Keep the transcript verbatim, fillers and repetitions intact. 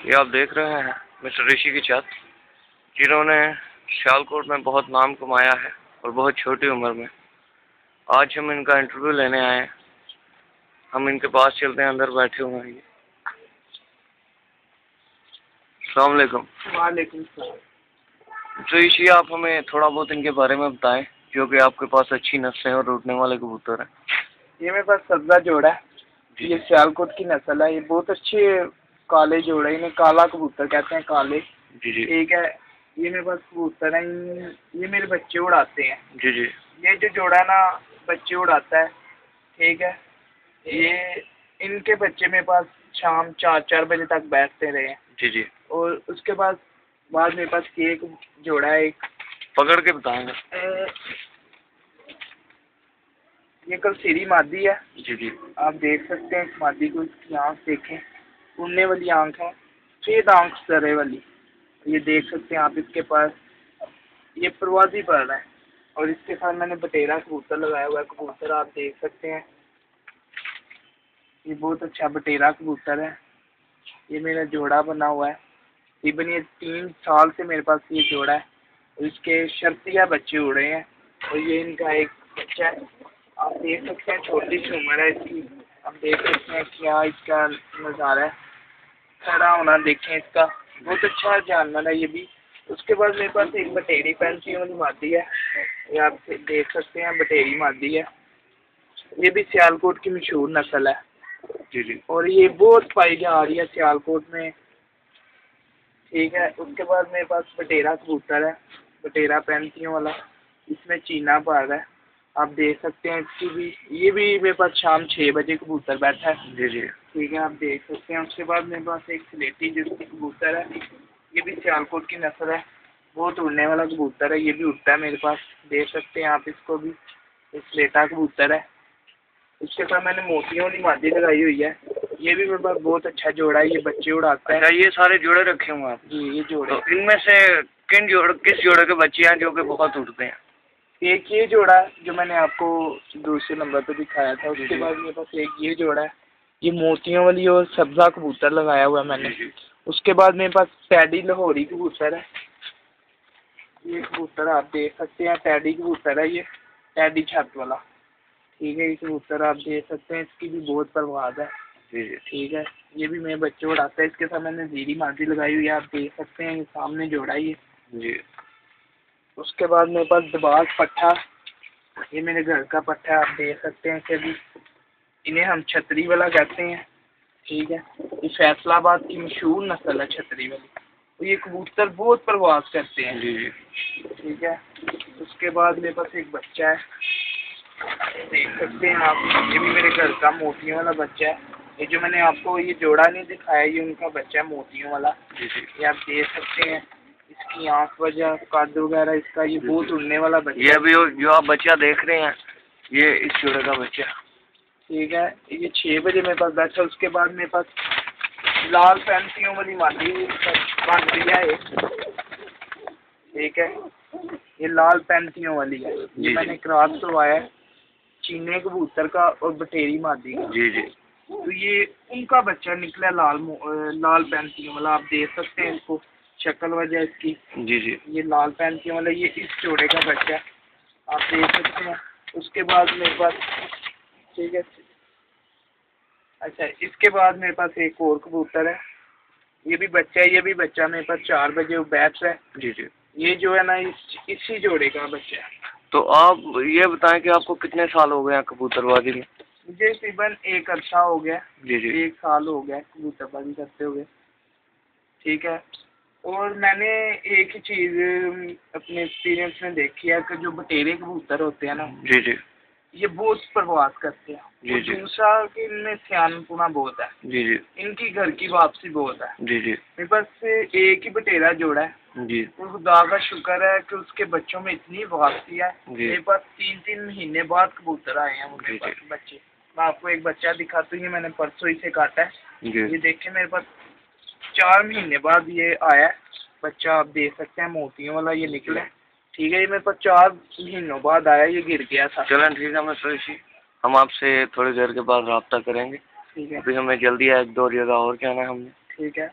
ये आप देख रहे हैं मिस्टर ऋषि की छत, जिन्होंने सियालकोट में बहुत नाम कमाया है और बहुत छोटी उम्र में। आज हम इनका इंटरव्यू लेने आए हैं। हम इनके पास चलते हैं, अंदर बैठे हुए हैं ये। अस्सलाम वालेकुम। वालेकुम सलाम। तो ऋषि, आप हमें थोड़ा बहुत इनके बारे में बताएं, जो कि आपके पास अच्छी नस्लें और उड़ने वाले कबूतर हैं। ये मेरे पास सब्जा जोड़ा है, ये सियालकोट की नस्ल है। ये बहुत अच्छे काले जोड़ा है, इन्हें काला कबूतर कहते हैं, काले। जी जी। ठीक है, ये मेरे पास कबूतर है, ये मेरे बच्चे उड़ाते हैं। जी जी। ये जो जोड़ा है ना, बच्चे उड़ाता है। ठीक है, ये इनके बच्चे मेरे पास शाम चार चार बजे तक बैठते रहे हैं। जी जी। और उसके बाद बाद मेरे पास केक जोड़ा है एक। पकड़ के बताएंगे। ये कल सीरी मादी है। जी जी। आप देख सकते हैं इस मादी को, इसकी आँख देखें, उड़ने वाली आँख है, छेद आँख सरे वाली। ये देख सकते हैं आप इसके पास, ये प्रवासी पड़ रहा है। और इसके साथ मैंने बटेरा कबूतर लगाया हुआ है। कबूतर आप देख सकते हैं, ये बहुत अच्छा बटेरा कबूतर है। ये मेरा जोड़ा बना हुआ है, तकरीबन ये तीन साल से मेरे पास ये जोड़ा है। और इसके शर्तिया बच्चे उड़े हैं, और ये इनका एक बच्चा है। आप देख सकते हैं, छोटी सी उम्र है इसकी। आप देख सकते हैं क्या इसका नज़ारा है, खड़ा होना देखें इसका, बहुत अच्छा जानवर है ये भी। उसके बाद मेरे पास एक बटेरी पैंसी वाली मादी है, ये आप देख सकते हैं, बटेरी मादी है। ये भी सियालकोट की मशहूर नस्ल है। जी जी। और ये बहुत पाई जा रही है सियालकोट में। ठीक है, उसके बाद मेरे पास बटेरा कबूतर है, बटेरा पैंतियों वाला, इसमें चीना पड़ रहा है। आप देख सकते हैं इसकी भी, ये भी मेरे पास शाम छः बजे कबूतर बैठा है। जी जी। ठीक है, आप देख सकते हैं। उसके बाद मेरे पास एक स्लेटी जिसकी कबूतर है, ये भी सियालकोट की नस्ल है, बहुत उड़ने वाला कबूतर है। ये भी उड़ता है मेरे पास, देख सकते हैं आप इसको भी, एक स्लेटा कबूतर है। उसके साथ मैंने मोतियों वाली मादी लगाई हुई है। ये भी मेरे पास बहुत अच्छा जोड़ा है, ये बच्चे उड़ाता है। अच्छा, ये सारे जोड़े रखे हुए हैं आप? जी, ये जोड़े। तो इनमें से किन जोड़ किस जोड़े के बच्चे हैं जो कि बहुत उड़ते हैं? एक ये जोड़ा है जो मैंने आपको दूसरे नंबर पे दिखाया था। उसके बाद मेरे पास एक ये जोड़ा है, ये मोतियों वाली और सब्जा कबूतर लगाया हुआ है मैंने। उसके बाद मेरे पास पैडी लाहौरी कबूतर है। ये कबूतर आप देख सकते हैं, पैडी कबूतर है ये, पैडी छत वाला। ठीक है, ये कबूतर आप देख सकते हैं, इसकी भी बहुत परवाज है। जी जी। ठीक है, ये भी मेरे बच्चे उड़ाता है। इसके साथ मैंने जीरी मादी लगाई हुई है, आप देख सकते हैं, ये सामने जोड़ा ही है। जी। उसके बाद मेरे पास दबाज पट्ठा, ये मेरे घर का पट्ठा है, आप देख सकते हैं कि अभी इन्हें हम छतरी वाला कहते हैं। ठीक है, ये फैसलाबाद की मशहूर नस्ल है छतरी वाली। तो ये कबूतर बहुत परवाज करते हैं। जी जी। ठीक है, उसके बाद मेरे पास एक बच्चा है, देख सकते हैं आप, ये भी मेरे घर का मोतियों वाला बच्चा है। ये जो मैंने आपको ये जोड़ा नहीं दिखाया, ये उनका बच्चा है मोतियों वाला। जी जी। ये आप देख सकते हैं, इसकी आँख वजह कद वगैरह इसका, ये बहुत उड़ने वाला बच्चा। ये अभी जो आप बच्चा देख रहे हैं, ये इस जोड़े का बच्चा। ठीक है, ये छः बजे मेरे पास बैठा। उसके बाद मेरे पास लाल पैंसियों वाली मादी बन रही है एक। ठीक है, ये लाल पैंसियों वाली है, ये मैंने क्रॉस करवाया है चीने कबूतर का और बटेरी मादी का। जी जी। तो ये उनका बच्चा निकला लाल लाल पैंसियों वाला। आप देख सकते हैं इसको, शक्ल वजह इसकी। जी जी। ये लाल पैंसियों वाला, ये इस जोड़े का बच्चा है, आप देख सकते हैं। उसके बाद मेरे पास, ठीक है, अच्छा, इसके बाद मेरे पास एक और कबूतर है, ये भी बच्चा है। ये भी बच्चा मेरे पास चार बजे वो बैठ रहा है। जी जी। ये जो है ना, इस इसी जोड़े का बच्चा है। तो आप ये बताएं कि आपको कितने साल हो गए हैं कबूतरबाजी में? मुझे तकरीबन एक अरसा हो गया। जी जी। एक साल हो गया कबूतरबाजी करते हुए। ठीक है, और मैंने एक ही चीज़ अपने एक्सपीरियंस में देखी है कि जो बटेरे कबूतर होते हैं ना, जी जी, ये बहुत प्रवास करते हैं। जी जी। दूसरा कि इनमें सियानपुना बहुत है। जी जी। इनकी घर की वापसी बहुत है। जी जी। मेरे पास एक ही बटेरा जोड़ा है। जी। और खुदा का शुक्र है कि उसके बच्चों में इतनी वापसी है। मेरे पास तीन तीन महीने बाद कबूतर आए हैं उनके पास बच्चे। मैं आपको एक बच्चा दिखाता हूँ, ये मैंने परसों ही से काटा है। ये देखिए, मेरे पास चार महीने बाद ये आया है बच्चा, आप देख सकते हैं, मोतियों वाला ये निकला है। ठीक है, ये मेरे पास चार महीनों बाद आया, ये गिर गया था। चलें, ठीक है, मैं सोची हम आपसे थोड़ी देर के बाद रब्ता करेंगे। ठीक है, अभी हमें जल्दी है, एक दो जगह और जाना है हमने। ठीक है।